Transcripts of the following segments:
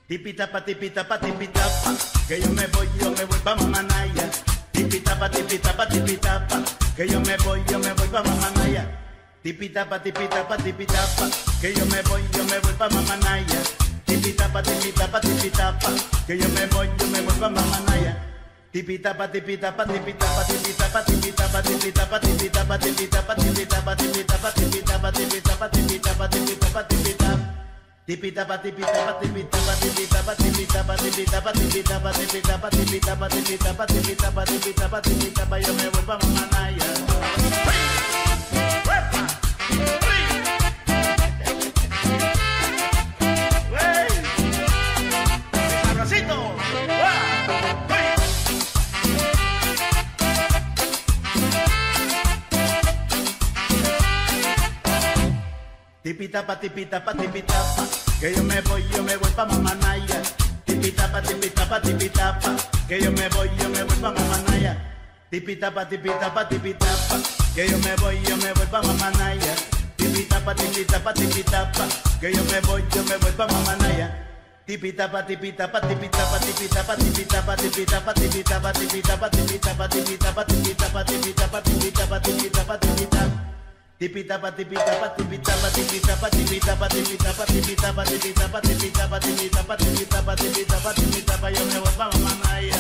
Tipitapa, tipitapa, tipitapa, que yo me voy pa' Mamanaya. Tipitapa, tipitapa, tipitapa, que yo me voy pa' Mamanaya. Tipitapa, tipitapa, tipitapa, que yo me voy pa' Mamanaya. Tipitapa, tipitapa, tipitapa, que yo me voy pa' Mamanaya. Tipitapa, tipitapa, tipitapa, tipitapa, tipitapa, tipitapa, tipitapa, tipitapa, tipitapa, tipitapa, tipitapa, tipitapa, tipitapa, tipitapa, tipitapa. Tipitapa, tipitapa, tipitapa, tipitapa, tipitapa, tipitapa, tipitapa, tipitapa, tipitapa, tipitapa, tipitapa, tipitapa, tipitapa, yo me voy pa' Mamanaya. Tipitapa, tipitapa, tipitapa, que yo me voy pa' Mamanaya. Tipitapa, tipitapa, tipitapa, que yo me voy pa' Mamanaya. Tipitapa, tipitapa, tipitapa, que yo me voy pa' Mamanaya. Tipitapa, tipitapa, tipitapa, que yo me voy pa' Mamanaya. Tipitapa, tipitapa, tipitapa, tipitapa, tipitapa, tipitapa, tipitapa, tipitapa, tipitapa, tipitapa, tipitapa, tipitapa, tipitapa, tipitapa, tipitapa. Tipitapa, tipitapa, tipitapa, tipitapa, tipitapa, tipitapa, tipitapa, tipitapa, tipitapa, tipitapa, tipitapa, tipitapa, tipitapa, yo me voy pa' Mamanaya.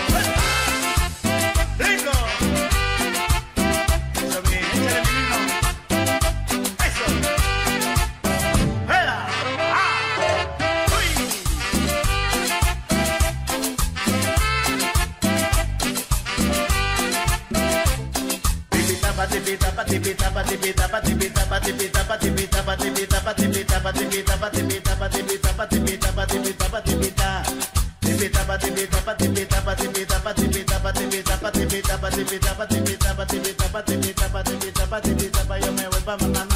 ¡Rico! Eso bien, échale mi vino. ¡Eso! ¡Hela! ¡Ah! ¡Uy! Tipitapa, tipitapa, tipitapa, tipitapa, tipitapa, tipitapa, tipitapa, tipitapa, tipitapa, tipitapa, tipitapa, tipitapa, tipitapa, tipitapa, tipitapa. Tipitapa, tipitapa, tipitapa, tipitapa, tipitapa, tipitapa, tipitapa, tipitapa, tipitapa, tipitapa, tipitapa, tipitapa, tipitapa, yo me voy pa' Mamanaya.